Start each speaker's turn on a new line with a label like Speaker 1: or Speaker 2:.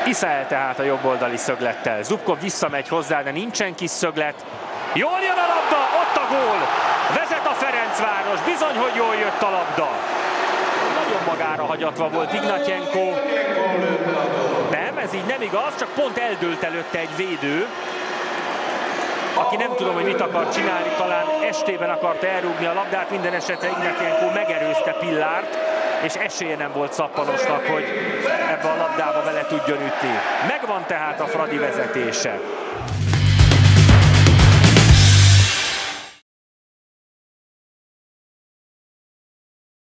Speaker 1: Iszael tehát a jobboldali szöglettel. Zubkov visszamegy hozzá, de nincsen kis szöglet. Jól jön a labda, ott a gól! Vezet a Ferencváros, bizony, hogy jól jött a labda. Nagyon magára hagyatva volt Ignatyenko. Nem, ez így nem igaz, csak pont eldőlt előtte egy védő, aki nem tudom, hogy mit akar csinálni, talán estében akarta elrúgni a labdát, minden esetre Ignatyenko megerőzte Pillárt, és esélye nem volt Szappanosnak, hogy ebbe a labdába bele tudjon ütni. Megvan tehát a Fradi vezetése.